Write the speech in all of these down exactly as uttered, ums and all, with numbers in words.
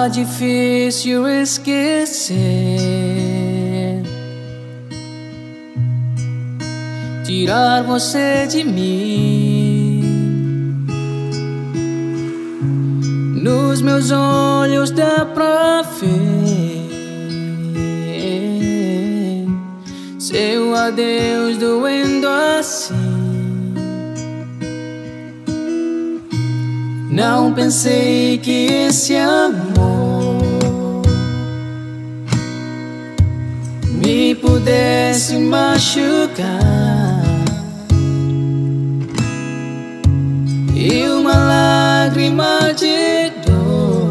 Tá difícil esquecer, tirar você de mim. Nos meus olhos dá pra ver seu adeus doendo assim. Não pensei que esse amor me pudesse machucar, e uma lágrima de dor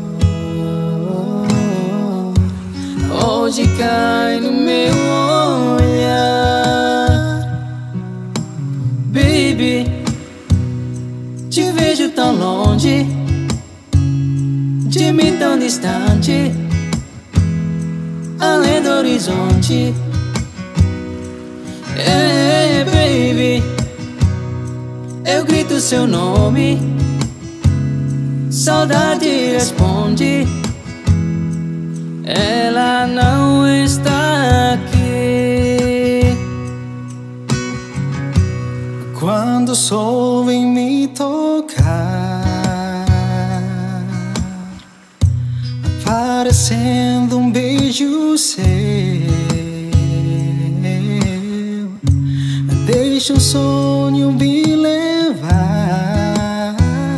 hoje cai no meu olhar. Baby, te vejo tão longe, de mim tão distante, além do horizonte. Hey, baby, eu grito seu nome, saudade responde, ela não está aqui. Quando o sol vem me tocar, parecendo um beijo seu, deixa um sonho me levar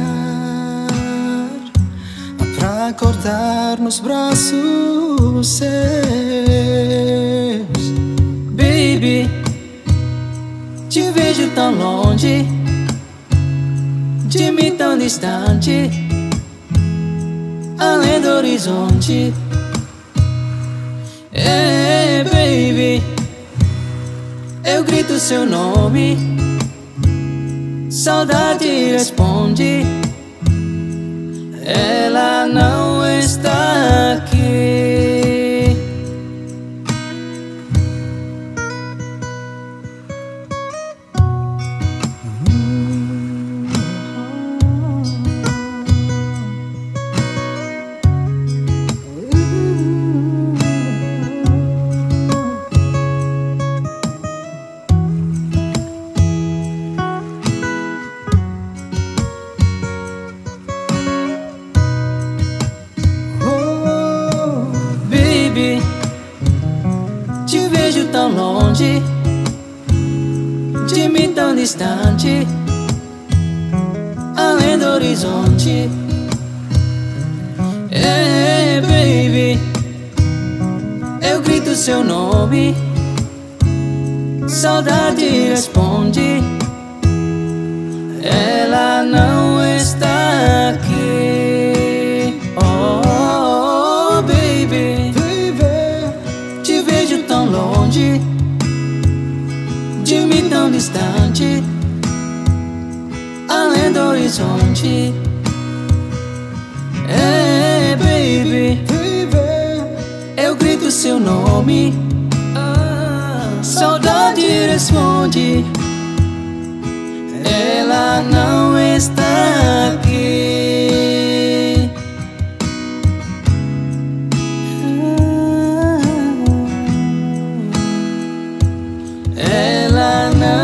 pra acordar nos braços seus. Baby, te vejo tão longe, de mim tão distante, além do horizonte. Hey, baby, eu grito seu nome, saudade responde, ela não está aqui. Te vejo tão longe, de mim tão distante, além do horizonte. Hey, baby, eu grito seu nome, saudade responde, ela não está aqui. Oh, baby, te vejo tão longe, de mim tão distante, além do horizonte. Hey, baby, eu grito seu nome, saudade responde, ela não está aqui. Ela não